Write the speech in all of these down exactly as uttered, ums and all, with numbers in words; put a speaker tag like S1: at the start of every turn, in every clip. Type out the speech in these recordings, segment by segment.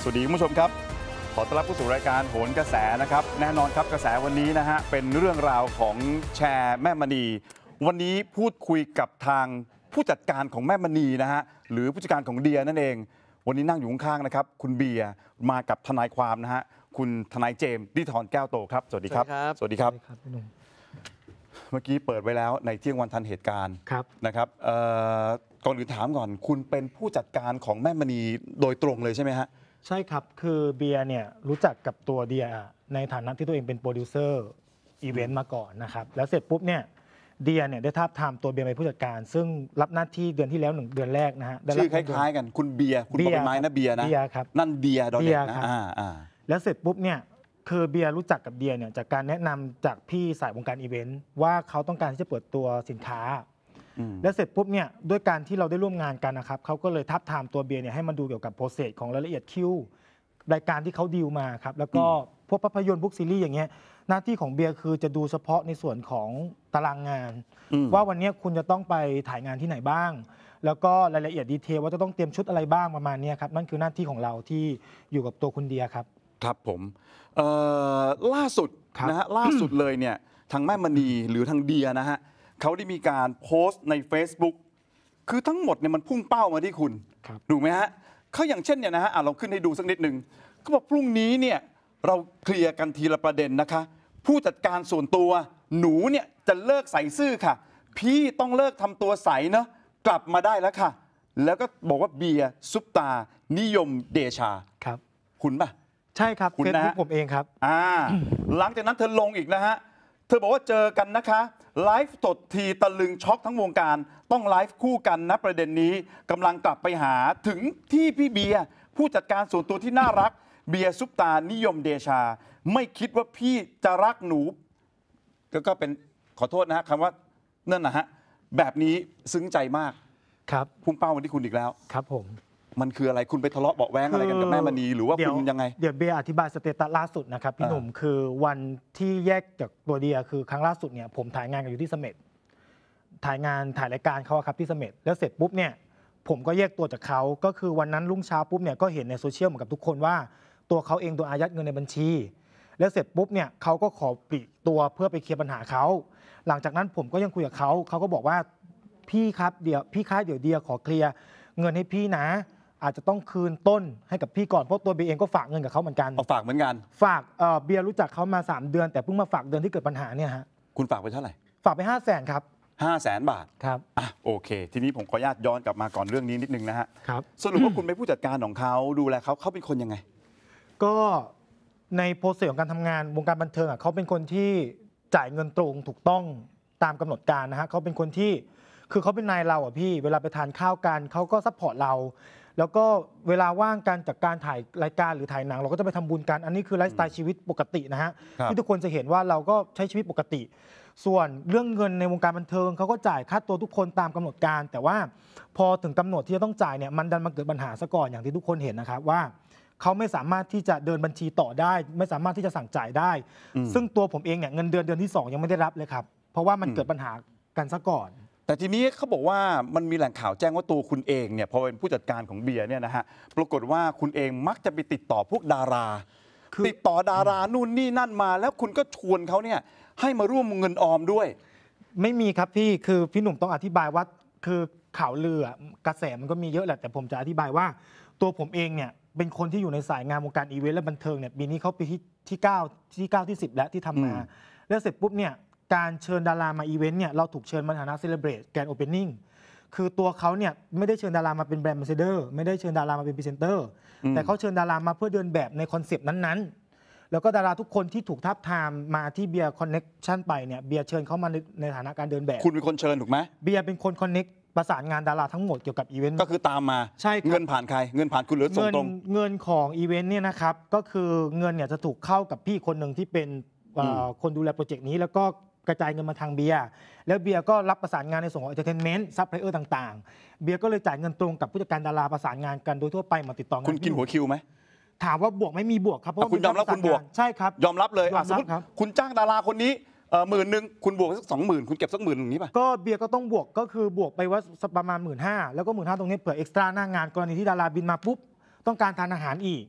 S1: สวัสดีคุณผู้ชมครับขอต้อนรับเข้าสู่รายการโหนกระแสนะครับแน่นอนครับกระแสวันนี้นะฮะเป็นเรื่องราวของแชร์แม่มณีวันนี้พูดคุยกับทางผู้จัดการของแม่มณีนะฮะหรือผู้จัดการของเดียนั่นเองวันนี้นั่งอยู่ข้างๆนะครับคุณเบียร์มากับทนายความนะฮะคุณทนายเจมส์ดิธรแก้วโตครับสวัสดีครับสวัสดีครับเมื่อกี้เปิดไว้แล้วในเที่ยงวันทันเหตุการณ์นะครับก่อนอื่นถามก่อนคุณเป็นผู้จัดการของแม่มณีโดยตรงเลยใช่ไหมฮะ
S2: ใช่ครับคือเบียร์เนี่ยรู้จักกับตัวเดียในฐานะที่ตัวเองเป็นโปรดิวเซอร์อีเวนต์มาก่อนนะครับแล้วเสร็จปุ๊บเนี่ยเดียเนี่ยได้ทาบทามตัวเบียร์เป็นผู้จัดการซึ่งรับหน้าที่เดือนที่แล้วหนึ่งเดือนแรกนะฮะ
S1: ชื่อคล้ายๆกันคุณเบียร์คุณบอลไม้นะเบียร์นะนั่นเดียดอเด็กนะ
S2: แล้วเสร็จปุ๊บเนี่ยคือเบียร์รู้จักกับเดียเนี่ยจากการแนะนำจากพี่สายวงการอีเวนต์ว่าเขาต้องการที่จะเปิดตัวสินค้าแล้วเสร็จปุ๊บเนี่ยด้วยการที่เราได้ร่วมงานกันนะครับเขาก็เลยทับทามตัวเบียร์เนี่ยให้มาดูเกี่ยวกับโปรเซสของรายละเอียดคิวรายการที่เขาดีลมาครับแล้วก็พวกภาพยนตร์พวกซีรีส์อย่างเงี้ยหน้าที่ของเบียร์คือจะดูเฉพาะในส่วนของตารางงานว่าวันนี้คุณจะต้องไปถ่ายงานที่ไหนบ้างแล้วก็รายละเอียดดีเทลว่าจะต้องเตรียมชุดอะไรบ้างประมาณนี้ครับนั่นคือหน้าที่ของเราที่อยู่กับตัวคุณเดียครับ
S1: ครับผมล่าสุดนะฮะล่าสุดเลยเนี่ยทางแม่มณีหรือทางเดียนะฮะเขาได้มีการโพสต์ใน Facebook คือทั้งหมดเนี่ยมันพุ่งเป้ามาที่คุณถูกไหมฮะเขาอย่างเช่นเนี่ยนะฮะเราขึ้นให้ดูสักนิดหนึ่งเขาบอกพรุ่งนี้เนี่ยเราเคลียร์กันทีละประเด็นนะคะผู้จัดการส่วนตัวหนูเนี่ยจะเลิกใส่ซื่อค่ะพี่ต้องเลิกทำตัวใสเนาะกลับมาได้แล้วค่ะแล้วก็บอกว่าเบียร์ซุปตานิยมเดชา
S2: ครับ
S1: คุณป่ะ
S2: ใช่ครับเฟซบุ๊กผมเองครับ
S1: อ่าหลังจากนั้นเธอลงอีกนะฮะเธอบอกว่าเจอกันนะคะไลฟ์สดทีตะลึงช็อกทั้งวงการต้องไลฟ์คู่กันนะประเด็นนี้กำลังกลับไปหาถึงที่พี่เบียร์ผู้จัดการส่วนตัวที่น่ารักเบียร์ซุปตานิยมเดชาไม่คิดว่าพี่จะรักหนูก็เป็นขอโทษนะฮะคำว่านั่นนะฮะแบบนี้ซึ้งใจมาก
S2: ครับ
S1: พุ่งเป้ามาที่คุณอีกแล้ว
S2: ครับผม
S1: มันคืออะไรคุณไปทะเลาะเบาะแว้งอะไรกันกับแม่มณีหรือว่าคุณยังไง
S2: เดี๋ยวเบียร์อธิบายสเตตัสล่าสุดนะครับพี่หนุ่มคือวันที่แยกจากตัวเดียคือครั้งล่าสุดเนี่ยผมถ่ายงานกันอยู่ที่เสม็ดถ่ายงานถ่ายรายการเขาครับที่เสม็ดแล้วเสร็จปุ๊บเนี่ยผมก็แยกตัวจากเขาก็คือวันนั้นรุ่งเช้าปุ๊บเนี่ยก็เห็นในโซเชียลเหมือนกับทุกคนว่าตัวเขาเองโดนอายัดเงินในบัญชีแล้วเสร็จปุ๊บเนี่ยเขาก็ขอปลีกตัวเพื่อไปเคลียร์ปัญหาเขาหลังจากนั้นผมก็ยังคุยกับเขาเขาก็บอกว่าพี่ครับเดี๋ยวพี่คะเดี๋ยวเดียขอเคลียร์เงินให้พี่นะอาจจะต้องคืนต้นให้กับพี่ก่อนเพราะตัวเบียร์เองก็ฝากเงินกับเขาเหมือนกัน
S1: ฝากเหมือนกัน
S2: ฝากเบียร์รู้จักเขามาสามเดือนแต่เพิ่งมาฝากเดือนที่เกิดปัญหาเนี่ยฮะ
S1: คุณฝากไปเท่าไหร่
S2: ฝากไปห้าแสนครับ
S1: ห้าแสนบาท
S2: ครับ
S1: อ่ะโอเคทีนี้ผมขออนุญาตย้อนกลับมาก่อนเรื่องนี้นิดนึงนะฮะ
S2: ครับ
S1: สรุปว่าคุณเป็นผู้จัดการของเขาดูแลเขาเขาเป็นคนยังไง
S2: ก็ในโปรเซสของการทำงานวงการบันเทิงอ่ะเขาเป็นคนที่จ่ายเงินตรงถูกต้องตามกำหนดการนะฮะเขาเป็นคนที่คือเขาเป็นนายเราอ่ะพี่เวลาไปทานข้าวกันเขาก็ซัพพอร์ตเราแล้วก็เวลาว่างกันจากการถ่ายรายการหรือถ่ายหนังเราก็จะไปทำบุญกันอันนี้คือไลฟ์สไตล์ชีวิตปกตินะฮะที่ทุกคนจะเห็นว่าเราก็ใช้ชีวิตปกติส่วนเรื่องเงินในวงการบันเทิงเขาก็จ่ายค่าตัวทุกคนตามกำหนดการแต่ว่าพอถึงกำหนดที่จะต้องจ่ายเนี่ยมันดันมาเกิดปัญหาซะก่อนอย่างที่ทุกคนเห็นนะครับว่าเขาไม่สามารถที่จะเดินบัญชีต่อได้ไม่สามารถที่จะสั่งจ่ายได้ซึ่งตัวผมเองเนี่ยเงินเดือนเดือนที่สองยังไม่ได้รับเลยครับเพราะว่ามันเกิดปัญหากันซะก่อน
S1: แต่ทีนี้เขาบอกว่ามันมีแหล่งข่าวแจ้งว่าตัวคุณเองเนี่ยพอเป็นผู้จัดการของเบียร์เนี่ยนะฮะปรากฏว่าคุณเองมักจะไปติดต่อพวกดาราติดต่อดารานู่นนี่นั่นมาแล้วคุณก็ชวนเขาเนี่ยให้มาร่วมเงินออมด้วย
S2: ไม่มีครับพี่คือพี่หนุ่มต้องอธิบายว่าคือข่าวลือกระแสมันก็มีเยอะแหละแต่ผมจะอธิบายว่าตัวผมเองเนี่ยเป็นคนที่อยู่ในสายงานวงการอีเวนต์และบันเทิงเนี่ยปีนี้เขาปีที่ที่เก้าที่เก้าที่สิบแล้วที่ทำมาแล้วเสร็จปุ๊บเนี่ยการเชิญดารามาอีเวนต์เนี่ยเราถูกเชิญมาในฐานะเซเลบรตแกรนด์โอเพนนิ่งคือตัวเขาเนี่ยไม่ได้เชิญดารามาเป็นแบรนด์แอมบาสเดอร์ไม่ได้เชิญดารามาเป็นพรีเซนเตอร์แต่เขาเชิญดารามาเพื่อเดินแบบในคอนเซปต์นั้นๆแล้วก็ดาราทุกคนที่ถูกทับทามมาที่เบียร์คอนเน็กชั่นไปเนี่ยเบียร์เชิญเขามาในในฐานะการเดินแบบ
S1: คุณเป็นคนเชิญถูกไหม
S2: เบียร์เป็นคนคอนเน็กประสานงานดาราทั้งหมดเกี่ยวกับอีเวนต์
S1: ก็คือตามมา
S2: ใช่
S1: เงินผ่านใครเงินผ่านคุณหรือส่งตรง
S2: เงินของอีเวนต์เนี่ยนะครับก็คือเงินเนี่ยจะถูกเข้ากับพี่คนหนึ่งที่เป็นคนดูแลโปรเจกต์นี้แล้วก็กระจายเงินมาทางเบียร์แล้วเบียร์ก็รับประสานงานในส่วนของเอนเตอร์เทนเมนต์ซัพพลายเออร์ต่างๆเบียร์ก็เลยจ่ายเงินตรงกับผู้จัดการดาราประสานงานกันโดยทั่วไปมาติดต่องาน
S1: คุณกินหัวคิวไหม
S2: ถามว่าบวกไม่มีบวกครับเพราะ
S1: คุณยอมรับคุณบวก
S2: ใช่ครับ
S1: ยอมรับเลยสมมติคุณจ้างดาราคนนี้หมื่นหนึ่งคุณบวกสักสองหมื่นคุณเก็บสักหมื่นอย่างนี้ป่ะ
S2: ก็เบียร์ก็ต้องบวกก็คือบวกไปว่าประมาณหมื่นห้าแล้วก็หมื่นห้าตรงนี้เผื่อเอ็กซ์ตร้าหน้างานกรณีที่ดาราบินมาปุ๊บต้องการทานอาหารอีก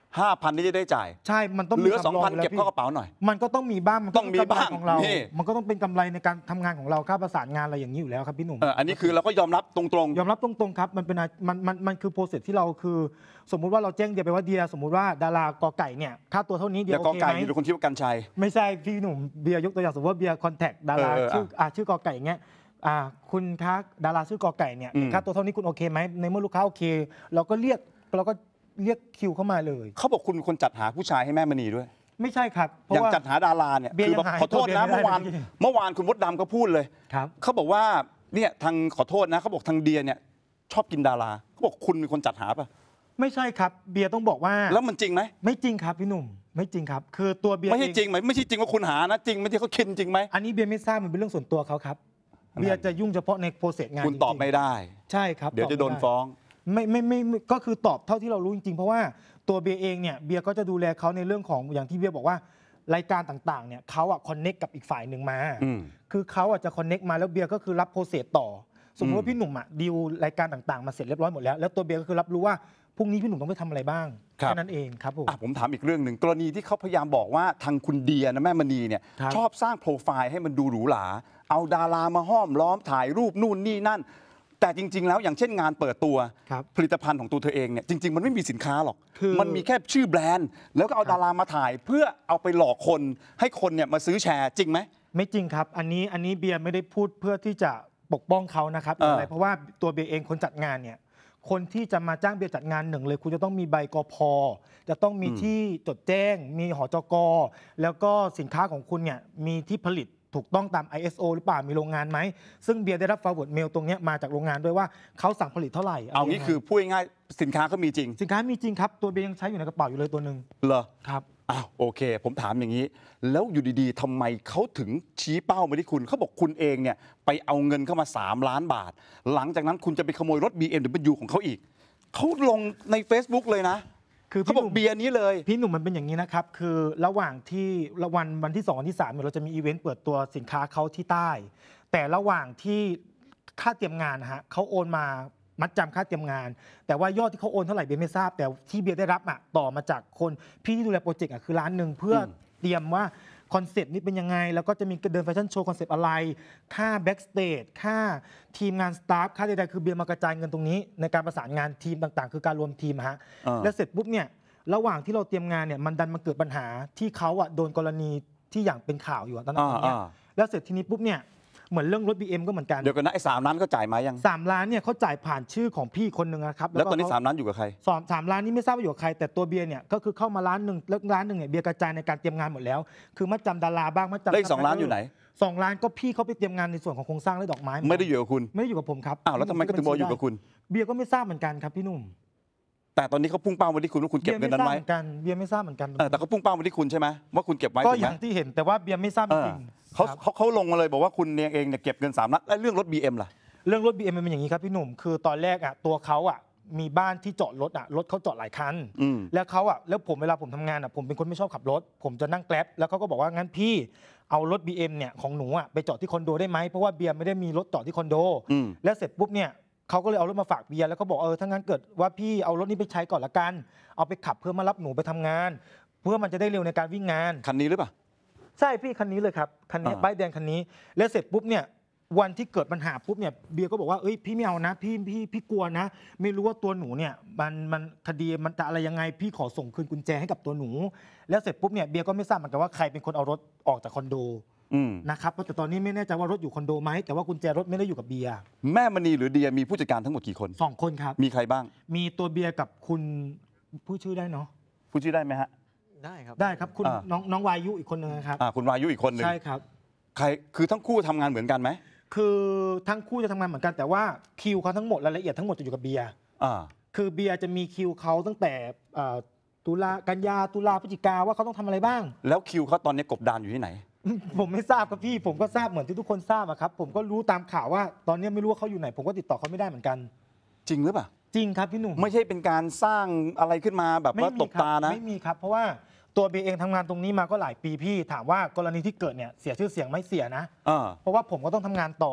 S1: ห้าพันนี่จะได้จ่าย
S2: ใช่มันต้องมี
S1: เหลือ
S2: สำร
S1: สองพัน
S2: ยู่แล้ว
S1: เก็บเข้ากระเป๋าหน่อย
S2: มันก็ต้องมีบ้างมันก็
S1: ต้องมี
S2: กำไร
S1: บ้าง
S2: ของเรา
S1: นี่
S2: มันก็ต้องเป็นกำไรในการทำงานของเราค่าประสานงานอะไรอย่างนี้อยู่แล้วครับพี่หนุ่ม
S1: เอออันนี้คือเราก็ยอมรับตรง
S2: ยอมรับตรงๆครับมันเป็นอะไรมันมันมันคือโปรเซสที่เราคือ สมมุติว่าเราแจ้งเดียไปว่าเดียสมมุติว่าดารากอไก่เนี่ยค่าตัวเท่านี้
S1: ๆ
S2: เดี
S1: อย ย่าว กอ
S2: โอเค
S1: ไก่
S2: ไหม
S1: มีคนที่ว่ากันชัย
S2: ไม่ใช่พี่หนุ่มเบียร์ยกตัวอย่างสมมติว่าเบียร์คอนแทคดารา
S1: เออเออ
S2: ชื่ออ่าชื่อกอไก่เงี้ยอ่าคุณคะดาราชื่อกอไก่เนี่ย
S1: อืม
S2: ค่าตัวเท่านี้คุณโอเคไหมในเมื่อลูกค้าโอเค เราก็เรียกเราก็เรียกคิวเข้ามาเลย
S1: เขาบอกคุณเป็นคนจัดหาผู้ชายให้แม่มณีด้วย
S2: ไม่ใช่ครับเพ
S1: อย่าง
S2: ราะว่า
S1: จัดหาดาราเนี่ย
S2: เบียร์
S1: คือแบบ
S2: ยังหา
S1: ขอโทษนะ
S2: ตัวเบียร์ไม่ได้
S1: เมื่อวาน
S2: เลยพี่
S1: เมื่อวานคุณมดดำก็พูดเลย
S2: ครับ
S1: เขาบอกว่าเนี่ยทางขอโทษนะเขาบอกทางเดียเนี่ยชอบกินดาราเขาบอกคุณเป็นคนจัดหาป่ะ
S2: ไม่ใช่ครับเบียร์ต้องบอกว่า
S1: แล้วมันจริงไหม
S2: ไม่จริงครับพี่หนุ่มไม่จริงครับ คือตัวเบียร์
S1: ไม่ใช่
S2: เอง
S1: จริงไหมไม่ใช่จริงว่าคุณหานะจริงไม่ใช่เขาคิดจริงไหม
S2: อันนี้เบียร์ไม่ทราบมันเป็นเรื่องส่วนตัวเขาครับ
S1: นั่น
S2: เบียร์จะยุ่งเฉพาะในโปรเซสงาน
S1: คุณตอบ
S2: จริงๆ
S1: ไม่ได้
S2: ใช่ครับ
S1: เดี๋ยว
S2: ตบ
S1: จะ
S2: ไม่
S1: โดน
S2: ไ
S1: ฟ้อง
S2: ไม่ไม่ไม่ไม่ก็คือตอบเท่าที่เรารู้จริงๆ เพราะว่าตัวเบียร์เองเนี่ยเบียร์ก็จะดูแลเขาในเรื่องของอย่างที่เบียร์บอกว่ารายการต่างๆเนี่ยเขาอะคอนเน็กกับอีกฝ่ายหนึ่งมา
S1: อืม
S2: คือเขาอะจะคอนเน็กมาแล้วเบียร์ก็คือรับโปรเซสต่อ สมมติว่าพี่หนุ่มอะดีลรายการต่างๆมาเสร็จเรียบร้อยหมดแล้วแล้วตัวเบียร์ก็คือรับรู้ว่าพรุ่งนี้พี่หนุ่มต้องไปทำอะไรบ้าง
S1: ครับ
S2: แค่นั้นเองครับผม
S1: อ่ะผมถามอีกเรื่องหนึ่งกรณีที่เขาพยายามบอกว่าทางคุณเดียนะแม่มณีเนี่ย
S2: ครับ
S1: ชอบสร้างโปรไฟล์ให้มันดูหรูหราเอาดารามาห้อมล้อมถ่ายรูปนู่นนี่นั่น แต่จริง ๆ แล้วอย่างเช่นงานเปิดตัว
S2: ครับ
S1: ผลิตภัณฑ์ของตัวเธอเองเนี่ยจริง ๆ มันไม่มีสินค้าหรอก
S2: คือ
S1: มันมีแค่ชื่อแบรนด์ แล้วก็เอา
S2: ครับ
S1: ดารามาถ่าย เพื่อเอาไปหลอกคนให้คนเนี่ยมาซื้อแชร์จริงไหม
S2: ไม่จริงครับ อันนี้อันนี้เบียร์ไม่ได้พูดเพื่อที่จะปกป้องเขานะครับหรืออะไร
S1: เออ
S2: เพราะว่าตัวเบียร์เองคนจัดงานเนี่ยคนที่จะมาจ้างเบียร์จัดงานหนึ่งเลย คุณจะต้องมีใบกพจะต้องมีที่จดแจ้ง มีหจก แล้วก็สินค้าของคุณเนี่ยมีที่ผลิตถูกต้องตาม ไอ เอส โอ หรือเปล่ามีโรงงานไหมซึ่งเบียร์ได้รับ forward mail ตรงเนี้ยมาจากโรงงานด้วยว่าเขาสั่งผลิตเท่าไหร่ะไร
S1: เอางี้
S2: ยังไง
S1: คือพูดง่ายๆสินค้าเขามีจริง
S2: สินค้ามีจริงครับตัวเบียร์ยังใช้อยู่ในกระเป๋าอยู่เลยตัวหนึ่ง
S1: เหรอ
S2: ครับ
S1: อ้าวโอเค ผมถามอย่างนี้ แล้วอยู่ดีๆทำไมเขาถึงชี้เป้ามาที่คุณเขาบอกคุณเองเนี่ยไปเอาเงินเข้ามา สาม ล้านบาท หลังจากนั้นคุณจะไปขโมยรถ บี เอ็ม ดับเบิลยู ของเขาอีก เขาลงใน Facebook เลยนะ
S2: คือ
S1: เขา
S2: พี่
S1: บ
S2: ห
S1: อก
S2: นุ่ม
S1: เบียร์นี้เลย
S2: พี่หนุ่มมันเป็นอย่างนี้นะครับ คือระหว่างที่ระวันวันที่สองวันที่สามเนี่ยเราจะมีอีเวนต์เปิดตัวสินค้าเขาที่ใต้ แต่ระหว่างที่ค่าเตรียมงานนะฮะเขาโอนมามัดจำค่าเตรียมงาน แต่ว่ายอดที่เขาโอนเท่าไหร่เบียร์ไม่ทราบ แต่ที่เบียร์ได้รับอ่ะต่อมาจากคนพี่ที่ดูแลโปรเจกต์อ่ะคือร้านหนึ่งเพื่ออ
S1: ม
S2: เตรียมว่าคอนเซปต์นี้เป็นยังไง แล้วก็จะมีเดินแฟชั่นโชว์คอนเซปต์อะไร ค่าแบ็กสเตจค่าทีมงานสตาฟค่าใดๆคือเบียร์มากระจายเงินตรงนี้ ในการประสานงานทีมต่างๆ คือการรวมทีมอะฮะ
S1: อ่า
S2: แล้วเสร็จปุ๊บเนี่ยระหว่างที่เราเตรียมงานเนี่ยมันดันมาเกิดปัญหาที่เขาอ่ะโดนกรณีที่อย่างเป็นข่าวอยู่อะตอนนั้น
S1: อ่า
S2: เนี่ย
S1: อ่า
S2: แล้วเสร็จทีนี้ปุ๊บเนี่ยเหมือนเรื่องรถ บี เอ็ม ก็เหมือนกัน
S1: เดี๋ยวกันนะไอ้สามล้านก็จ่ายมายัง
S2: สามล้านเนี่ยเขาจ่ายผ่านชื่อของพี่คนหนึ่งนะครับ
S1: แล้วตอนนี้
S2: ก็เข
S1: สามล้านอยู่กับใคร
S2: สองสามล้านนี่ไม่ทราบว่าอยู่กับใคร แต่ตัวเบียร์เนี่ยก็คือเข้ามาร้านหนึ่งแล้วร้านหนึ่งเนี่ยเบียร์กระจายในการเตรียมงานหมดแล้ว คือมัดจำดาราบ้างมัดจำ
S1: แล้วอีกสองล้านอยู่ไหน
S2: สองล้านก็พี่เขาไปเตรียมงานในส่วนของโครงสร้างและดอกไม้
S1: ไม่ได้อยู่กับคุณ
S2: ไม่ได้อยู่กับผมครับ
S1: อ้าวแล้วทำไมก็ถึงบอกอยู่กับคุณ
S2: เบียร์ก็ไม่ทราบเหมือนกันครับพี่หนุ่ม
S1: แต่ตอนนี้เขาพุ่งเป้ามาที่คุณว่าคุณเก็บเงินนั้นไว้
S2: เบียร์ไม่ทราบเหมือนกันเบียร์ไม่ทราบเหมือนกัน
S1: เออแต่เขาพุ่งเป้ามาที่คุณใช่ไหมว่าคุณเก็บไว้
S2: ก็
S1: ถูก
S2: อ
S1: ไหม
S2: ย่างที่เห็นแต่ว่าเบียร์ไม่ทราบจ
S1: เออ
S2: ริงๆ
S1: เขา
S2: ครับ
S1: เขาเขาลงมาเลยบอกว่าคุณเองเนี่ยเก็บเงินสามล้านแล้วเรื่องรถ บี เอ็ม ล่ะ
S2: เรื่องรถ บี เอ็ม มันเป็นอย่างนี้ครับพี่หนุ่มคือตอนแรกอ่ะตัวเขาอ่ะมีบ้านที่จอดรถอ่ะรถเขาจอดหลายคัน
S1: อืม
S2: แล้วเขาอ่ะแล้วผมเวลาผมทำงานอ่ะผมเป็นคนไม่ชอบขับรถ ผมจะนั่งแกร็บแล้วเขาก็บอกว่างั้นพี่เอารถ บี เอ็ม เนี่ยของหนูอ่ะไปจอดที่คอนโดได้ไหมเพราะว่าเบียร์ไม่ได้มีรถจอดที่คอนโด
S1: อืม
S2: แล้วเสร็จปุ๊บเนี่ยเขาก็เลยเอารถมาฝากเบียร์แล้วก็บอกเออถ้างั้นเกิดว่าพี่เอารถนี้ไปใช้ก่อนละกันเอาไปขับเพื่อมารับหนูไปทำงาน เพื่อมันจะได้เร็วในการวิ่งงาน
S1: คันนี้หรือเปล่า
S2: ใช่พี่คันนี้เลยครับคันนี้
S1: อ่า
S2: ป้ายแดงคันนี้แล้วเสร็จปุ๊บเนี่ยวันที่เกิดปัญหาปุ๊บเนี่ยเบียร์ก็บอกว่าเอ้ยพี่ไม่เอานะพี่พี่พี่กลัวนะ ไม่รู้ว่าตัวหนูเนี่ยมันมันคดีมันจะอะไรยังไงพี่ขอส่งคืนกุญแจให้กับตัวหนู แล้วเสร็จปุ๊บเนี่ยเบียร์ก็ไม่ทราบเหมือนกันว่าใครเป็นคนเอารถออกจากคอนโด
S1: อืม
S2: นะครับแต่ตอนนี้ไม่แน่ใจว่ารถอยู่คอนโดไหมแต่ว่ากุญแจรถไม่ได้อยู่กับเบียร์
S1: แม่มณีหรือเดียมีผู้จัดการทั้งหมดกี่คน
S2: สองคนครับ
S1: มีใครบ้าง
S2: มีตัวเบียร์กับคุณผู้ชื่อได้เนาะ
S1: ผู้ชื่อได้ไหมฮะ
S3: ได้ครับ
S2: ได้ครับคุณ
S1: อ่า
S2: น้องน้องวายุอีกคนนึงนะครับ
S1: อ่าคุณวายุอีกคนหนึ่ง
S2: ใช่ครับ
S1: ใครคือทั้งคู่ทำงานเหมือนกันไหม
S2: คือทั้งคู่จะทำงานเหมือนกันแต่ว่าคิวเขาทั้งหมดรายละเอียดทั้งหมดจะอยู่กับเบียร์
S1: อ่า
S2: คือเบียร์จะมีคิวเขาตั้งแต่เอ่อตุลากันยาตุลาพฤศจิกาว่าเขาต้องทำอะไรบ้าง
S1: แล้วคิวเขาตอนนี้กบดานอยู่ที่ไหน
S2: ผมไม่ทราบครับพี่ผมก็ทราบเหมือนที่ทุกคนทราบอะครับผมก็รู้ตามข่าวว่าตอนนี้ไม่รู้ว่าเขาอยู่ไหน ผมก็ติดต่อเขาไม่ได้เหมือนกัน
S1: จริงหรือเปล่า
S2: จริงครับพี่หนุ่ม
S1: ไม่ใช่เป็นการสร้างอะไรขึ้นมาแบบว่าตบ
S2: ครับ
S1: ตานะ
S2: ไม่มีครับ เพราะว่าตัวเบียร์เองทำงานตรงนี้มาก็หลายปีพี่ถามว่ากรณีที่เกิดเนี่ยเสียชื่อเสียงไหม่เสียนะ
S1: อ่า
S2: เพราะว่าผมก็ต้องทำงานต่อ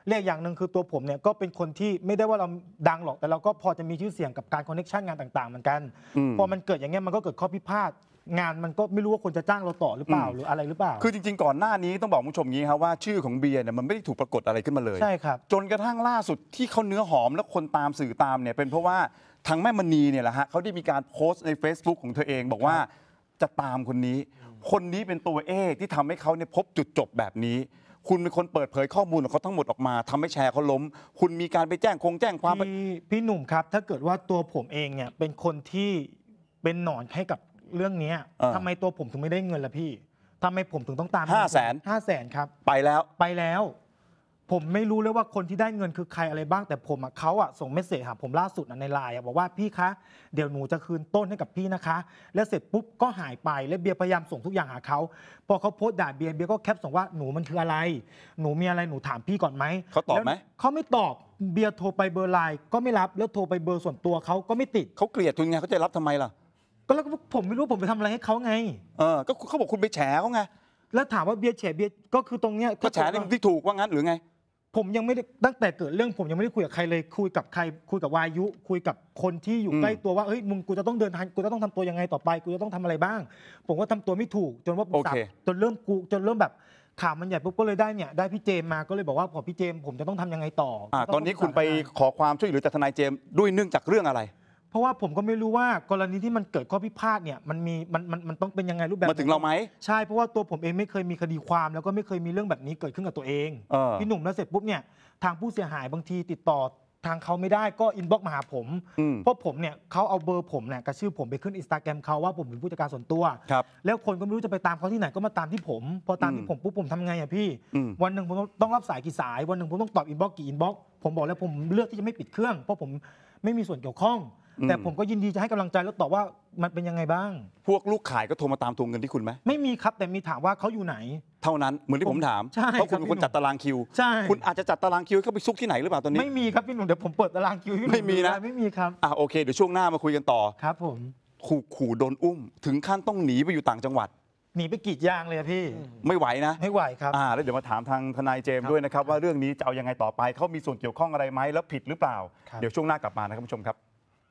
S2: เรียกอย่างหนึ่งคือตัวผมเนี่ยก็เป็นคนที่ไม่ได้ว่าเราดังหรอกแต่เราก็พอจะมีชื่อเสียงกับการคอนเนคชันงานต่างๆเหมือนกันพอมันเกิดอย่างเงี้ยมันก็เกิดข้อพิพาทงานมันก็ไม่รู้ว่าคนจะจ้างเราต่อหรือเปล่าหรืออะไรหรือเปล่า
S1: คือจริงๆก่อนหน้านี้ต้องบอกคุณผู้ชมงี้ครับว่าชื่อของเบียร์เนี่ยมันไม่ได้ถูกปรากฏอะไรขึ้นมาเลย
S2: ใช่ครับ
S1: จนกระทั่งล่าสุดที่เขาเนื้อหอมแล้วคนตามสื่อตามเนี่ยเป็นเพราะว่าทางแม่มณีเนี่ยแหละฮะเขาได้มีการโพสต์ใน Facebook ของเธอเองบอกว่าจะตามคนนี้คนนี้เป็นตัวเอกที่ทำให้เขาเนี่ยพบจุดจบแบบนี้คุณเป็นคนเปิดเผยข้อมูลของเขาทั้งหมดออกมาทำให้แชร์เขาล้มคุณมีการไปแจ้งคงแจ้งความ
S2: พี่พี่หนุ่มครับถ้าเกิดว่าตัวผมเองเนี่ยเป็นคนที่เป็นหนอนให้กับเรื่องนี้ทำไมตัวผมถึงไม่ได้เงินล่ะพี่ทำไมผมถึงต้องตาม
S1: ห้าแสน
S2: ห้าแสนครับ
S1: ไปแล้ว
S2: ไปแล้วผมไม่รู้เลยว่าคนที่ได้เงินคือใครอะไรบ้างแต่ผมอ่ะเขาอ่ะส่งเมสเซจหาผมล่าสุดในไลน์บอกว่าพี่คะเดี๋ยวหนูจะคืนต้นให้กับพี่นะคะแล้วเสร็จปุ๊บก็หายไปแล้วเบียร์พยายามส่งทุกอย่างหาเขาพอเขาโพสต์ด่าเบียร์เบียร์ก็แคปส่งว่าหนูมันคืออะไรหนูมีอะไรหนูถามพี่ก่อนไหม
S1: เขาตอบไหม
S2: เขาไม่ตอบเบียร์โทรไปเบอร์ไลน์ก็ไม่รับแล้วโทรไปเบอร์ส่วนตัวเขาก็ไม่ติด
S1: เขาเกลียดคุณไงเขาจะรับทำไมล่ะ
S2: ก็แล้วผมไม่รู้ผมไปทำอะไรให้เขาไง
S1: เออก็เขาบอกคุณไปแฉเขาไง
S2: แล้วถามว่าเบียร์แฉเบียร์ก็คือตรงเนี้ย
S1: ก็แฉที่ถูกว่างั้นหรือไง
S2: ผมยังไม่ได้ตั้งแต่เกิดเรื่องผมยังไม่ได้คุยกับใครเลยคุยกับใครคุยกับวายุคุยกับคนที่อยู่ใกล้ตัวว่าเฮ้ยมึงกูจะต้องเดินทางกูจะต้องทำตัวยังไงต่อไปกูจะต้องทำอะไรบ้างผมก็ทำตัวไม่ถูกจนว่าจนเริ่มกูจนเริ่มแบบข่าวมันใหญ่ปุ๊บก็เลยได้เนี่ยได้พี่เจมมาก็เลยบอกว่าพอพี่เจมผมจะต้องทำยังไงต่อ
S1: อ่าตอนนี้คุณไปขอความช่วยเหลือจากทนายเจมด้วยเนื่องจากเรื่องอะไร
S2: เพราะว่าผมก็ไม่รู้ว่ากรณีที่มันเกิดข้อพิพาทเนี่ยมันมีมันมันมันต้องเป็นยังไงรูปแบบ
S1: มาถึงเราไหม
S2: ใช่เพราะว่าตัวผมเองไม่เคยมีคดีความแล้วก็ไม่เคยมีเรื่องแบบนี้เกิดขึ้นกับตัวเองพี่หนุ่มแล้วเสร็จปุ๊บเนี่ยทางผู้เสียหายบางทีติดต่อทางเขาไม่ได้ก็อินบ็อกซ์มาหาผมเพราะผมเนี่ยเขาเอาเบอร์ผมเนี่ยกับชื่อผมไปขึ้นอินสตาแกรมเขาว่าผมเป็นผู้จัดการส่วนตัวแล้วคนก็ไม่รู้จะไปตามเขาที่ไหนก็มาตามที่ผมพอตามที่ผมปุ๊บผมทำไงอ่ะพี่วันหนึ่งผมต้องรับสายกี่สายวันหนึ่งผมต้องตอบอินบ็อกซ์กี่อินบ็อกซ์ผมบอกแล้วผมเลือกที่จะไม่ปิดเครื่องเพราะผมไม่มีส่วนเกี่ยวข้องแต่ผมก็ยินดีจะให้กำลังใจแล้วตอบว่ามันเป็นยังไงบ้าง
S1: พวกลูกขายก็โทรมาตามทวงเงินที่คุณไหม
S2: ไม่มีครับแต่มีถามว่าเขาอยู่ไหน
S1: เท่านั้นเหมือนที่ผมถามเพราะคุณเป็นคนจัดตารางคิว
S2: ใช่
S1: คุณอาจจะจัดตารางคิวเขาไปซุกที่ไหนหรือเปล่าตอนนี้
S2: ไม่มีครับพี่หนุ่มเดี๋ยวผมเปิดตารางคิว
S1: ไม่มีนะ
S2: ไม่มีครับ
S1: อ่ะโอเคเดี๋ยวช่วงหน้ามาคุยกันต่อ
S2: ครับผม
S1: ขู่ขู่โดนอุ้มถึงขั้นต้องหนีไปอยู่ต่างจังหวัด
S2: หนีไปกรีดยางเลยพี่
S1: ไม่ไหวนะ
S2: ไม่ไหวครับ
S1: อ่าแล้วเดี๋ยวมาถามทางทนายเจมส์ด้วยนะครับว่าเรื่องนี้จะเอายังไงต่อไปเขามีส่วนเกี่ยวข้องอะไรไหมแล้วผิดหรือเปล่าเดี๋ยวช่วงหน้ากลับมานะครับผู้ชมครับ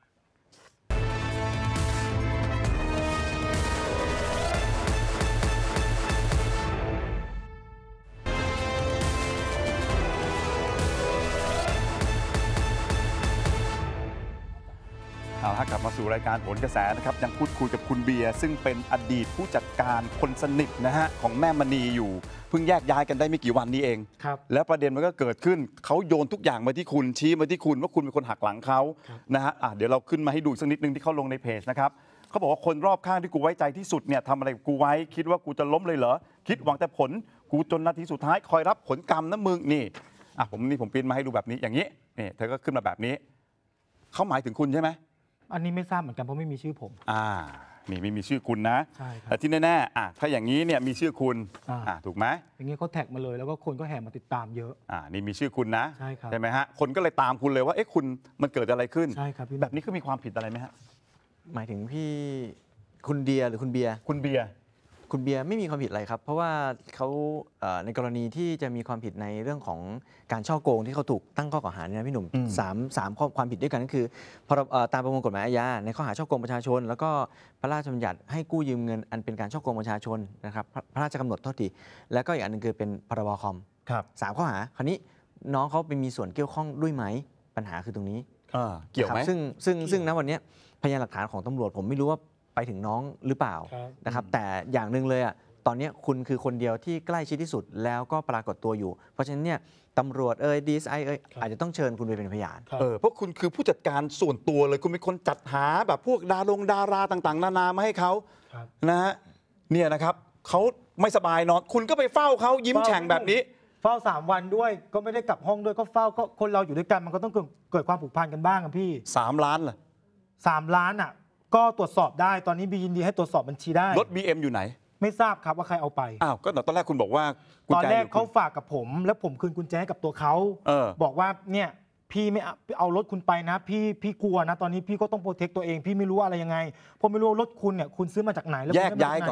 S1: เอาละกลับมาสู่รายการโหนกระแสนะครับยังพูดคุยกับคุณเบียร์ซึ่งเป็นอดีตผู้จัดการคนสนิทนะฮะของแม่มณีอยู่เพิ่งแยกย้ายกันได้ไม่กี่วันนี้เอง
S2: ครับ
S1: แล้วประเด็นมันก็เกิดขึ้นเขาโยนทุกอย่างมาที่คุณชี้มาที่คุณว่าคุณเป็นคนหักหลังเขานะฮะอ่ะเดี๋ยวเราขึ้นมาให้ดูสักนิดนึงที่เขาลงในเพจนะครับเขาบอกว่าคนรอบข้างที่กูไว้ใจที่สุดเนี่ยทำอะไรกูไว้คิดว่ากูจะล้มเลยเหรอคิดหวังแต่ผลกูจนนาทีสุดท้ายคอยรับผลกรรมนะมึงนี่อ่ะผมนี่ผมพิมพ์มาให้ดูแบบนี้อย่างนี้นี่เธอก็ขึ้นมาแบบนี้เขาหมายถึงคุณใช่ไหม
S2: อันนี้ไม่ทราบเหมือนกันเพราะไม่มีชื่อผม
S1: อ่านี่ไม่มีชื่อคุณนะ
S2: ใช่ครับ
S1: แต่ที่แน่ๆอ่ะถ้าอย่างนี้เนี่ยมีชื่อคุณอ่าถูกไหม
S2: อย่างนี้เขาแท็กมาเลยแล้วก็คนก็แห่มาติดตามเยอะ
S1: อ่านี่มีชื่อคุณนะ
S2: ใช่ครับ
S1: ใช่ไหมฮะคนก็เลยตามคุณเลยว่าเอ๊ะคุณมันเกิดอะไรขึ้น
S2: ใช่ครับ
S1: แบบนี้คือมีความผิดอะไรไหมฮะ
S3: หมายถึงพี่คุณเดียหรือคุณเบียร์
S1: คุณเบียร์
S3: คุณเบียร์ไม่มีความผิดอะไรครับเพราะว่าเขาในกรณีที่จะมีความผิดในเรื่องของการช่อโกงที่เขาถูกตั้งข้อกล่าวหาเนี่ยพี่หนุ่มสามสามข้อความผิดด้วยกันก็คือตามประมวลกฎหมายอาญาในข้อหาช่อโกงประชาชนแล้วก็พระราชบัญญัติให้กู้ยืมเงินอันเป็นการช่อโกงประชาชนนะครับพระราชกำหนดโทษทีแล้วก็อีกอันนึงคือเป็นพรบคอมสามข้อหาคราวนี้น้องเขาไปมีส่วนเกี่ยวข้องด้วยไหมปัญหาคือตรงนี้
S1: เกี่ยวไหม
S3: ซึ่งซึ่งซึ่งณวันนี้พยานหลักฐานของตำรวจผมไม่รู้ว่าไปถึงน้องหรือเปล่านะครับแต่อย่างหนึ่งเลยอ่ะตอนนี้คุณคือคนเดียวที่ใกล้ชิดที่สุดแล้วก็ปรากฏตัวอยู่เพราะฉะนั้นเนี่ยตำรวจเอ่ยดีเอสไอเอ่ยอาจจะต้องเชิญคุณไปเป็นพยาน
S1: เออเพราะคุณคือผู้จัดการส่วนตัวเลยคุณเป็นคนจัดหาแบบพวกดารงดาราต่างๆนานามาให้เขานะฮะเนี่ยนะครับเขาไม่สบายนอนคุณก็ไปเฝ้าเขายิ้มแฉ่งแบบนี้
S2: เฝ้าสามวันด้วยก็ไม่ได้กลับห้องด้วยก็เฝ้าก็คนเราอยู่ด้วยกันมันก็ต้องเกิดความผูกพันกันบ้างครับพี่
S1: สามล้านเหรอ
S2: สามล้านอ่ะก็ตรวจสอบได้ตอนนี้บียินดีให้ตรวจสอบบัญชีได้
S1: รถ บี เอ็ม อยู่ไหน
S2: ไม่ทราบครับว่าใครเอาไป
S1: อ้าวก็ตอนแรกคุณบอกว่า
S2: ตอนแรกเขาฝากกับผมแล้วผมคืนกุญแจกับตัวเขาบอกว่าเนี่ยพี่ไม่เอารถคุณไปนะพี่พี่กลัวนะตอนนี้พี่ก็ต้องโปรเทคตัวเองพี่ไม่รู้อะไรยังไงผมไม่รู้รถคุณเนี่ยคุณซื้อมาจากไหนแล้ว
S1: แยกย้ายก่อน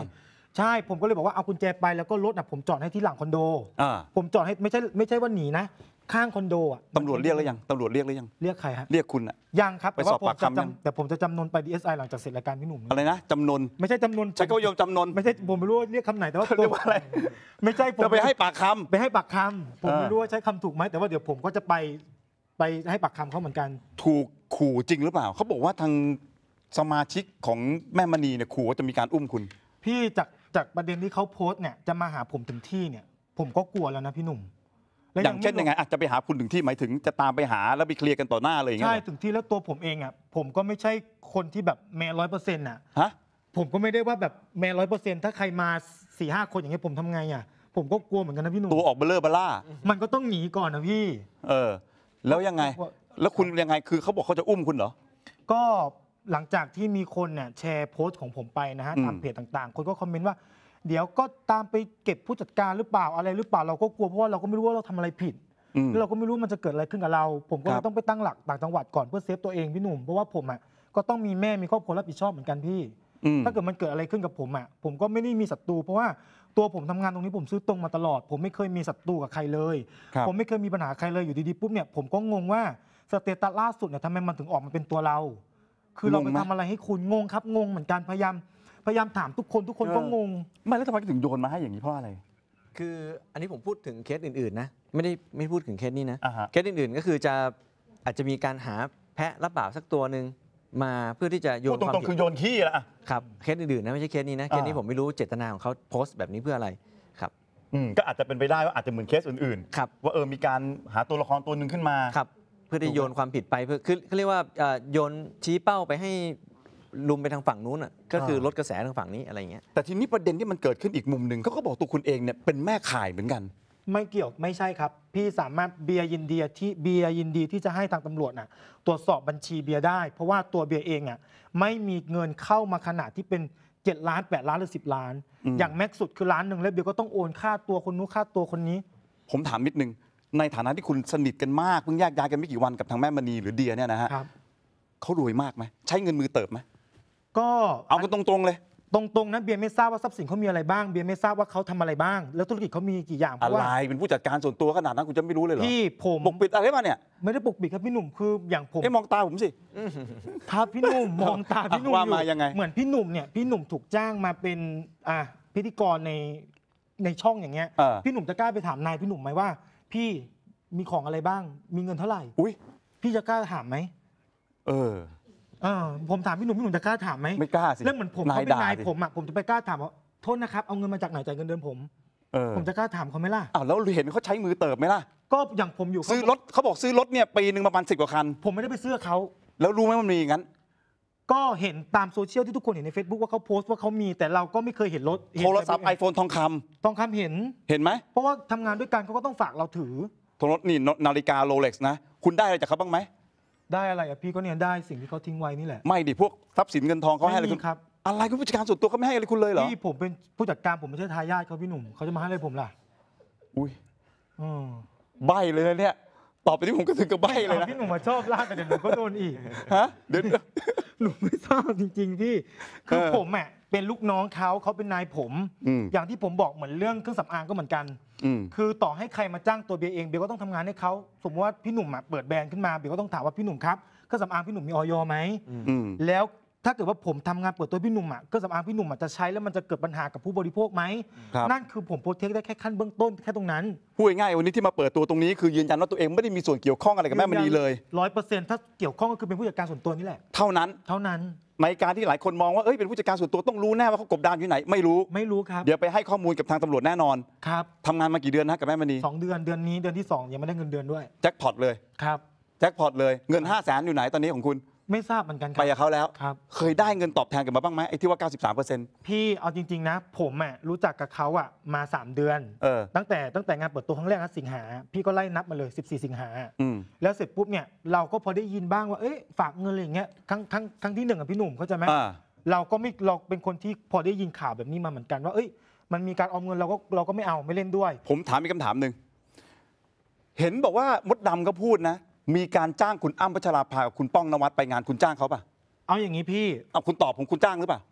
S2: ใช่ผมก็เลยบอกว่าเอากุญแจไปแล้วก็รถน่ะผมจอดให้ที่หลังคอนโด
S1: อ่า
S2: ผมจอดให้ไม่ใช่ไม่ใช่ว่าหนีนะ ข้างคอนโดอ่ะ
S1: ตำรวจเรียกแล้วยังตำรวจเรียกแล้วยัง
S2: เรียกใครฮะ
S1: เรียกคุณอะ
S2: ยังครับ
S1: ไป
S2: แต่ว่า
S1: สอบ
S2: ผม
S1: ปาก
S2: จะ
S1: คำยัง
S2: จำแต่ผมจะจำนวนไป ดี เอส ไอ หลังจากเสร็จรายการพี่หนุ่ม
S1: อะไรนะจำนน
S2: ไม่ใช่จำนวน
S1: ใช้คำว่ายอมจำนน
S2: ไม่ใช่ผมไม่รู้ว่าเรียกคำไหนแต่ว่า
S1: เรียกว่าอะไร
S2: ไม่ใช่ผม
S1: จะไปให้ปากคำ
S2: ไปให้ปากคำผม
S1: เออ
S2: ไม่รู้ว่าใช้คำถูกไหมแต่ว่าเดี๋ยวผมก็จะไปไปให้ปากคำเขาเหมือนกัน
S1: ถูกขู่จริงหรือเปล่าเขาบอกว่าทางสมาชิกของแม่มณีเนี่ยขู่ว่าจะมีการอุ้มคุณ
S2: พี่จากจากประเด็นที่เขาโพสต์เนี่ยจะมาหาผมถึงที่เนี่ย ผมก็กลัวแล้วนะพี่หนุ่มและ
S1: อย่างเช่นยังไงอาจจะไปหาคุณถึงที่หมายถึงจะตามไปหาแล้วไปเคลียร์กันต่อหน้าเลยอย่างเงี้
S2: ใช่
S1: ยเหรอ
S2: ถึงที่แล้วตัวผมเองอ่ะผมก็ไม่ใช่คนที่แบบแมนร้อยเปอร์เซ็นต์อ่ะ
S1: ฮะ
S2: ผมก็ไม่ได้ว่าแบบแมนร้อยเปอร์เซ็นต์ถ้าใครมาสี่ห้าคนอย่างเงี้ยผมทำไงอ่ะผมก็กลัวเหมือนกันนะพี่หนุ่ม
S1: ตัวออกเบลเลอร์เบล่า
S2: มันก็ต้องหนีก่อนนะพี่
S1: เออ แล้วยังไง แล้วคุณยังไงคือเขาบอกเขาจะอุ้มคุณเหรอ
S2: ก็หลังจากที่มีคนเนี่ยแชร์โพสต์ของผมไปนะฮะ
S1: อืม
S2: ตามเพจต่างๆ คนก็คอมเมนต์ว่า เดี๋ยวก็ตามไปเก็บผู้จัดการหรือเปล่าอะไรหรือเปล่าเราก็กลัวเพราะว่าเราก็ไม่รู้ว่าเราทำอะไรผิด
S1: อืม
S2: แล้วเราก็ไม่รู้มันจะเกิดอะไรขึ้นกับเรา ผมก็เล
S1: ครั
S2: ย
S1: บ
S2: ต้องไปตั้งหลักต่างจังหวัดก่อนเพื่อเซฟตัวเองพี่หนุ่มเพราะว่าผมอ่ะก็ต้องมีแม่มีครอบครัวรับผิดชอบเหมือนกันพี่
S1: อืม
S2: ถ้าเกิดมันเกิดอะไรขึ้นกับผมอ่ะผมก็ไม่ได้มีศัตรูเพราะว่าตัวผมทำงานตรงนี้ผมซื้อตรงมาตลอด ผมไม่เคยมีศัตรูกับใครเลย
S1: ครับ
S2: ผมไม่เคยมีปัญหาใครเลยอยู่ดีๆปุ๊บเนี่ยผมก็งงว่าสเตตัสล่าสุดเนี่ยทำไมมันถึงออกมาเป็นตัวเรา คือเราไปทำอะไรให้คุณงงครับงงเหมือนกันพยายามพยายามถามทุกคนทุกคนก็งง
S1: ไม่แล้วทำไมถึงโยนมาให้อย่างนี้เพราะอะไร
S3: คืออันนี้ผมพูดถึงเคสอื่นๆนะไม่ได้ไม่พูดถึงเคสนี้นะ
S1: อ่าฮะ
S3: เคสอื่นๆก็คือจะอาจจะมีการหาแพะรับบาปสักตัวหนึ่งมาเพื่อที่จะโย
S1: พู
S3: น
S1: ด
S3: ความ
S1: ตรงๆ
S3: ผิ
S1: คือ
S3: ด
S1: โยนขี้ละอ่ะ
S3: ครับเคสอื่นๆนะไม่ใช่เคสนี้นะเคสนี้
S1: อ่า
S3: ผมไม่รู้เจตนาของเขาโพสต์แบบนี้เพื่ออะไรครับ
S1: อืมก็อาจจะเป็นไปได้ว่าอาจจะเหมือนเคสอื่น
S3: ครับ
S1: ๆว่าเออมีการหาตัวละครตัวหนึ่งขึ้นมา
S3: ครับเพื่อที่โยนความผิดไปเพื่อคือเขาเรียกว่าเอ่อโยนชี้เป้าไปให้ลุมไปทางฝั่งนู้นอ่ะก็คือลดกระแสทางฝั่งนี้อะไรอย่างเงี้ย
S1: แต่ทีนี้ประเด็นที่มันเกิดขึ้นอีกมุมหนึ่งเขาก็บอกตัวคุณเองเนี่ยเป็นแม่ข่ายเหมือนกัน
S2: ไม่เกี่ยวไม่ใช่ครับ พี่สามารถเบียร์ยินดีที่เบียร์ยินดีที่จะให้ทางตำรวจน่ะตรวจสอบบัญชีเบียร์ได้ เพราะว่าตัวเบียร์เองอ่ะไม่มีเงินเข้ามาขนาดที่เป็นเจ็ดล้านแปดล้านหรือสิบล้าน
S1: อืม
S2: อย่างแม็กซ์สุดคือล้านหนึ่งแล้วเบียร์ก็ต้องโอนค่าตัวคนนู้นค่าตัวคนนี้
S1: ผมถามนิดนึงในฐานะที่คุณสนิทกันมากเพิ่งแยกย้ายกันไม่กี่วันกับทางแม่มณีหรือเดียเนี่ยนะฮะ
S2: ครับ
S1: เขารวยมากไหมใช้เงินมือเติบไหม
S2: ก็
S1: เอากันตรงๆเลย
S2: ตรงๆนะเบียร์ไม่ทราบว่าทรัพย์สินเขามีอะไรบ้างเบียร์ไม่ทราบว่าเขาทำอะไรบ้าง แล้วธุรกิจเขามีกี่อย่างเพ
S1: อะ
S2: ราะ
S1: ไร
S2: ว่า
S1: เป็นผู้จัดการส่วนตัวขนาดนั้นคุณจะไม่รู้เลยเหรอ
S2: พี่ผม
S1: ปกปิดอะไรมาเนี่ย
S2: ไม่ได้ปกปิดครับพี่หนุ่มคืออย่างผม
S1: เอ้มองตาผมสิ
S2: ครับพี่หนุ่ม มองตาพี่หนุ่ม
S1: ว่า
S2: อยู่
S1: มายังไง
S2: เหมือนพี่หนุ่มเนี่ยพี่หนุ่มถูกจ้างมาเป็นอ่ะพิธีกรในในช่องอย่างเงี้ย
S1: เออ
S2: พี่หนุ่มจะกล้าไปถามนายพี่หนุ่มไหมว่า พี่มีของอะไรบ้าง มีเงินเท่าไหร่
S1: อุ้ย
S2: พี่จะกล้าถามไหม
S1: เออ
S2: เออผมถามพี่หนุ่มพี่หนุ่มจะกล้าถามไหม
S1: ไม่กล้าสิ
S2: แล้วเหมือนผม
S1: นาย
S2: เขาเป็น
S1: ด่าน
S2: าย
S1: สิ
S2: ผมอ่ะผมจะไปกล้าถามว่าโทษนะครับเอาเงินมาจากไหนจ่ายเงินเดือนผม
S1: เออ
S2: ผมจะกล้าถามเขาไหมล่ะ
S1: อ้าวแล้วเห็นเขาใช้มือเติบไหมล่ะ
S2: ก็อย่างผมอยู่เขา
S1: ซื้อรถเขาบอกซื้อรถเนี่ยปีหนึ่งประมาณสิบกว่าคัน
S2: ผมไม่ได้ไปเสื้อเขา
S1: แล้วรู้ไหมมันมีอย่างนั้น
S2: ก็เห็นตามโซเชียลที่ทุกคนเห็นใน Facebook ว่าเขาโพสต์ว่าเขามีแต่เราก็ไม่เคยเห็นรถเห็น
S1: โทรศัพท์ไอโฟนทองคำ
S2: ทองคำเห็น
S1: เห็นไหม
S2: เพราะว่าทำงานด้วยกันเขาก็ต้องฝากเราถือ
S1: โทรนี่นาฬิกาโรเล็กซ์นะ คุณได้อะไรจากเขาบ้างไหม
S2: ได้อะไรอ่ะพี่ก็เนี่ยได้สิ่งที่เขาทิ้งไว้นี่แหละ
S1: ไม่ดิพวกทรัพย์สินเงินทองเขาให้อะไร
S2: ไม่
S1: คุ
S2: มี
S1: ณ
S2: ครับ
S1: อะไรคุณผู้จัดการส่วนตัวเขาไม่ให้อะไรคุณเลยเหรอ
S2: พี่ผมเป็นผู้จัดการผมไม่ใช่ทายาทเขาพี่หนุ่มเขาจะมาให้อะไรผมล่ะ
S1: อุ้ย
S2: อืม
S1: ใบเลยนะเนี่ยตอบไปที่ผมก็ถึงกับใบเลยนะ
S2: พี่หนุ่มมาชอบลากแต่เดี๋ยวหนูก็โดนอีก
S1: ฮะเดี๋ยว
S2: หนูไม่ทราบจริง ๆ พี่คือ
S1: เออ
S2: ผมอ่ะเป็นลูกน้องเขาเขาเป็นนายผม
S1: อืม
S2: อย่างที่ผมบอกเหมือนเรื่องเครื่องสำอางก็เหมือนกัน
S1: อืม
S2: คือต่อให้ใครมาจ้างตัวเบียร์เองเบียร์ก็ต้องทำงานให้เขาสมมติว่าพี่หนุ่มอ่ะเปิดแบรนด์ขึ้นมาเบียร์ก็ต้องถามว่าพี่หนุ่มครับเครื่องสำอางพี่หนุ่มมีออยไหม
S1: อืม
S2: แล้วถ้าเกิดว่าผมทำงานเปิดตัวพี่หนุ่มอ่ะเครื่องสำอางพี่หนุ่มอ่ะจะใช้แล้วมันจะเกิดปัญหากับผู้บริโภคไหม
S1: ครับ
S2: นั่นคือผมโปรเทคได้แค่ขั้นเบื้องต้นแค่ตรงนั้น
S1: พูดง่ายๆวันนี้ที่มาเปิดตัวตรงนี้คือยืนยันว่าตัวเองไม่ได้มีส่วนเกี่ยวข้องอะไรกับแม่มณีเลย
S2: ร้อยเปอร์เซ็นต์ถ้าเกี่ยวข้องก็คือเป็นผู้จัดการส่วนตัวนี่แหละ
S1: เท่านั้น
S2: เท่านั้น
S1: ในการที่หลายคนมองว่าเอ้ยเป็นผู้จัดการส่วนตัวต้องรู้แน่ว่าเขากบดานอยู่ไหนไม่รู้
S2: ไม่รู้ครับ
S1: เดี๋ยวไปให้ข้อมูลกับทางตำรวจแน่นอน
S2: ครับ
S1: ทำงานมากี่เดือนนะกับแม่มณี
S2: สองเดือนเดือนนี้เดือนที่สองยังไม่ได้เงินเดือนด้วย
S1: แจ็คพอตเลย
S2: ครับ
S1: แจ็คพอตเลยเงินห้าแสนอยู่ไหนตอนนี้ของคุณ
S2: ไม่ทราบเหมือนกันค
S1: ไป
S2: รับ
S1: กับเขาแล้ว
S2: ครับ
S1: เคยได้เงินตอบแทนกันมาบ้างไหมไอ้ที่ว่า เก้าสิบสามเปอร์เซ็นต์
S2: พี่เอาจริง ๆ นะ ผมอ่ะรู้จักกับเขาอ่ะมาสามเดือน
S1: เออ
S2: ตั้งแต่ตั้งแต่งานเปิดตัวครั้งแรกนะสิงหาพี่ก็ไล่นับมาเลยสิบสี่สิงหา
S1: อืม
S2: แล้วเสร็จปุ๊บเนี่ยเราก็พอได้ยินบ้างว่าเอ๊ะฝากเงินอะไรอย่างเงี้ยครั้งครั้งครั้งที่หนึ่งอ่ะพี่หนุ่มเข้าใจไหม
S1: อ่า
S2: เราก็ไม่เราเป็นคนที่พอได้ยินข่าวแบบนี้มาเหมือนกันว่าเอ้ยมันมีการออมเงินเราก็เราก็ไม่เอาไม่เล่นด้วย
S1: ผมถามอีกคำถามหนึ่งเห็นบอกว่ามดดำก็พูดนะ มีการจ้างคุณอ้ำพัชราภากับคุณป้องนวัดไปงานคุณจ้างเขาป่ะ
S2: เอาอย่างนี้พี่
S1: เอาคุณตอบผมคุณจ้างหรือเปล่า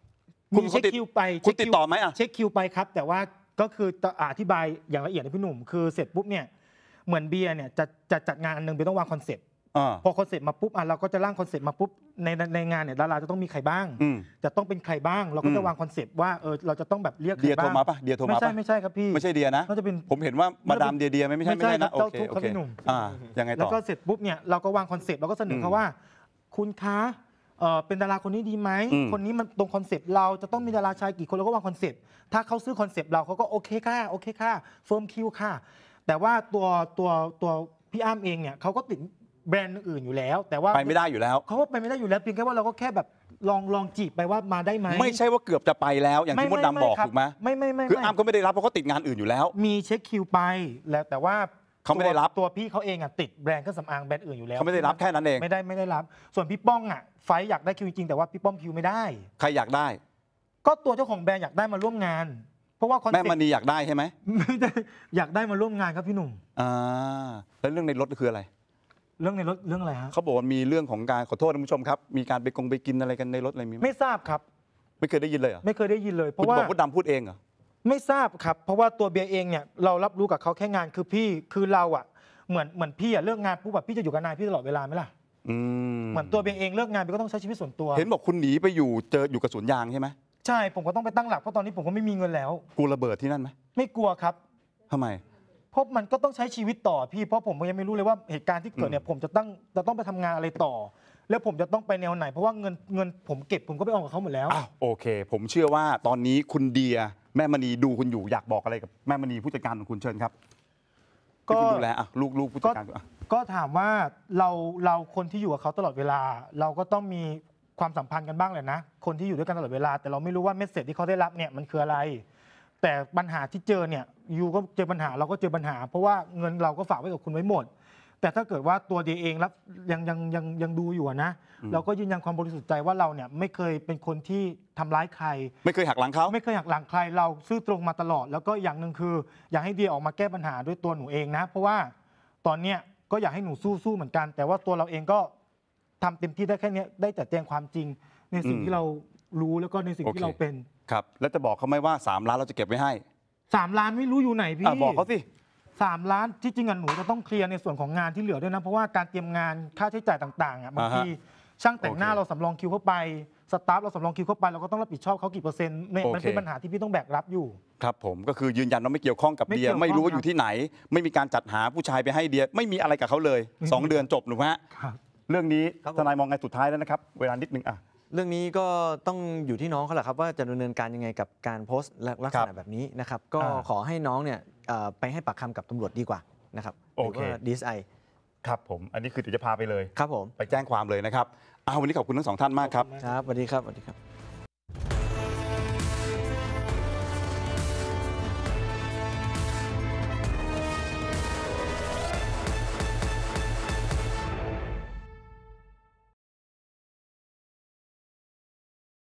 S1: คุณ
S2: มีเช็ค
S1: ติด
S2: คิวไป
S1: คุณติดต่อไหมอ่ะ
S2: เช็คคิวไปครับ แต่ว่าก็คืออธิบายอย่างละเอียดให้พี่หนุ่มคือเสร็จปุ๊บเนี่ยเหมือนเบียร์เนี่ยจะจะจัดงานอันนึงเบียร์ต้องวางคอนเซ็ปต์
S1: อ่า
S2: พอคอนเซ็ปต์มาปุ๊บอ่ะเราก็จะร่างคอนเซ็ปต์มาปุ๊บในในงานเนี่ยดาราจะต้องมีใครบ้าง
S1: อืม
S2: จะต้องเป็นใครบ้าง เราก็
S1: อื
S2: จะ
S1: ม
S2: วางคอนเซ็ปต์ว่าเออเราจะต้องแบบเรียกใคร
S1: เดียโทร
S2: บ้าง
S1: มาปะเดียโทร
S2: ไม่
S1: มา
S2: ใช่
S1: ปะ
S2: ไม่ใช่ครับพี่
S1: ไม่ใช่เดียนะ
S2: น่าจะเป็น
S1: ผมเห็นว่ามาดามเดียเดียไม่ใช่
S2: ไม่
S1: ไม่
S2: ใช่
S1: ใช่
S2: ครั
S1: นะ
S2: บ
S1: โอ
S2: เจ้า
S1: เค
S2: ทุกข์
S1: โอ
S2: ครับ
S1: เค
S2: พี่หนุ่ม
S1: อ่ายังไง
S2: แล้ว
S1: ต่อ
S2: ก็เสร็จปุ๊บเนี่ยเราก็วางคอนเซปต์เราก็เสนอเขาว่า คุณคะเอ่อเป็นดาราคนนี้ดีไหม
S1: อืม
S2: คนนี้มันตรงคอนเซปต์เราจะต้องมีดาราชายกี่คนเราก็วางคอนเซปต์ถ้าเขาซื้อคอนเซปต์เราเขาก็โอเคค่ะโอเคค่ะเฟิร์มคิวค่ะแต่ว่าตัวตัวตัวพี่อ้ำเองเนี่ยเขาก็ติดแบรนด์อื่นอยู่แล้ว แต่ว่า
S1: ไปไม่ได้อยู่แล้ว
S2: เขาก็ไปไม่ได้อยู่แล้วเพียงแค่ว่าเราก็แค่แบบลองลองจีบไปว่ามาได้ไหม
S1: ไม่ใช่ว่าเกือบจะไปแล้วอย่างที่มดดำบอก
S2: ครับ
S1: ถูกไหม
S2: ไม่ไม่ไม่
S1: คือ
S2: ไม่
S1: อ้ำก็ไม่ได้รับเพราะเขาติดงานอื่นอยู่แล้ว
S2: มีเช็คคิวไปแล้วแต่ว่า
S1: เขาไม่ได้รับ
S2: ตัวตัวพี่เขาเองอ่ะติดแบรนด์เครื่องสำอางแบรนด์อื่นอยู่แล้ว
S1: เขาไม่ได้รับแค่นั้นเอง
S2: ไม่ได้ไม่ได้รับ ส่วนพี่ป้องอ่ะไฟท์อยากได้คิวจริงๆแต่ว่าพี่ป้อมคิวไม่ได้
S1: ใครอยากได้
S2: ก็ตัวเจ้าของแบรนด์อยากได้มาร่วมงาน เพราะว่าคอน
S1: แม่
S2: เซ็ป
S1: ม
S2: ต์
S1: ณีอยากได้ใช่ไหม
S2: ไม่ได้อยากได้มาร่วมงานครับพี่หนุ่ม
S1: อ่าแล้วเรื่องในรถคืออะไร
S2: เรื่องในรถเรื่องอะไรฮะ
S1: เขาบอกว่ามีเรื่องของการขอโทษท่านผู้ชมครับมีการไปกงไปกินอะไรกันในรถอะไรมีไหม
S2: ไม่ทราบครับ
S1: ไม่เคยได้ยินเลยเหรอ
S2: ไม่เคยได้ยินเลย เพ
S1: คุณ
S2: ราะว่า
S1: บอกว่าดำพูดเองเหรอ
S2: ไม่ทราบครับ เพราะว่าตัวเบียร์เองเนี่ยเรารับรู้กับเขาแค่งานคือพี่คือเราอ่ะเหมือนเหมือนพี่อ่ะเลิกงานปุ๊บแบบพี่จะอยู่กับนายพี่ตลอดเวลาไหมล่ะ
S1: อืม
S2: เหมือนตัวเบียร์เองเลิกงานเบียร์ก็ต้องใช้ชีวิตส่วนตัว
S1: เห็นบอกคุณหนีไปอยู่เจออยู่กับสวนยางใช่ไหม
S2: ใช่ผมก็ต้องไปตั้งหลักเพราะตอนนี้ผมก็ไม่มีเงินแล้ว
S1: กูระเบิดที่นั่นไหม
S2: ไม่กลัวครับ
S1: ทำไม
S2: เพราะมันก็ต้องใช้ชีวิตต่อพี่เพราะผมก็ยังไม่รู้เลยว่าเหตุการณ์ที่เกิดเนี่ยผมจะต้องจะต้องไปทำงานอะไรต่อ แล้วผมจะต้องไปแนวไหน เพราะว่าเงินเงินผมเก็บผมก็ไปเอากับเขาหมดแล้ว
S1: อ้าวโอเค ผมเชื่อว่าตอนนี้คุณเดียแม่มณีดูคุณอยู่อยากบอกอะไรกับแม่มณีผู้จัดการของคุณเชิญครับ
S2: ก็
S1: ที่คุณดูแลอ่ะลูกลูกผู้จัดการอ่ะ
S2: ก็ถามว่าเราเราคนที่อยู่กับเขาตลอดเวลา เราก็ต้องมีความสัมพันธ์กันบ้างแหละนะ คนที่อยู่ด้วยกันตลอดเวลา แต่เราไม่รู้ว่าเมสเซจที่เขาได้รับเนี่ยมันคืออะไร แต่ปัญหาที่เจอเนี่ยยูก็เจอปัญหาเราก็เจอปัญหา เพราะว่าเงินเราก็ฝากไว้กับคุณไว้หมด แต่ถ้าเกิดว่าตัวเดียเองรับยังยังยังยังดูอยู่อะนะ เราก็ยืนยันความบริสุทธิ์ใจว่าเราเนี่ยไม่เคยเป็นคนที่ทำร้ายใคร
S1: ไม่เคยหักหลังเขา
S2: ไม่เคยหักหลังใครเราซื่อตรงมาตลอด แล้วก็อย่างหนึ่งคือ อยากให้เดียออกมาแก้ปัญหาด้วยตัวหนูเองนะ เพราะว่าตอนเนี้ยก็อยากให้หนูสู้สู้เหมือนกัน แต่ว่าตัวเราเองก็ทำเต็มที่ได้แค่เนี้ยได้แต่แจ้งความจริง ในสิ่งที่เรารู้แล้วก็ในสิ่งที่เราเป็น
S1: ครับแล้วจะบอกเขาไหมว่าสามล้านเราจะเก็บไว้ให้
S2: สามล้านไม่รู้อยู่ไหนพี่
S1: อ่ะบอกเขาสิ
S2: สามล้านที่จริงอ่ะหนูจะต้องเคลียร์ในส่วนของงานที่เหลือด้วยนะเพราะว่าการเตรียมงานค่าใช้จ่ายต่างๆอ่ะบางทีช่างแต่งหน้า
S1: โอเค
S2: เราสำรองคิวเข้าไปสตาฟเราสำรองคิวเข้าไปเราก็ต้องรับผิดชอบเขากี่เปอร์เซ็นต์เนี่ย
S1: โอเค
S2: มันเป็นปัญหาที่พี่ต้องแบกรับอยู่
S1: ครับผมก็คือยืนยันว่าไม่เกี่ยวข้องกับ
S2: ไม่
S1: เดี
S2: เกี่
S1: ย
S2: ยวข้อง
S1: ไม่รู้ว่า
S2: ครับ
S1: อยู่ที่ไหน ไม่มีการจัดหาผู้ชายไปให้เดียไม่มีอะไรกับเขาเลย
S2: ไม่มี
S1: สองเดือนจบหรือฮะ
S2: ครับ
S1: เรื่องนี้
S3: ครับผม
S1: ทนายมองไงสุดท้ายแล้วนะครับเวลานิดนึงอ่ะ
S3: เรื่องนี้ก็ต้องอยู่ที่น้องเขาแหละครับว่าจะดำเนินการยังไงกับการโพสต์ลักษ
S1: ครั
S3: ณะ
S1: บ
S3: แบบนี้นะครับก็
S1: อ่า
S3: ขอให้น้องเนี่ยเอ่อไปให้ปากคำกับตำรวจดีกว่านะครับห
S1: โอ
S3: รือ
S1: เค
S3: ว่าดีเอสไอ
S1: ครับผมอันนี้คือเดี๋ยวจะพาไปเลย
S3: ครับผม
S1: ไปแจ้งความเลยนะครับเอาวันนี้ขอบคุณทั้งสองท่านมากครับ
S3: ครับสวัสดีครับสวัสดีครับ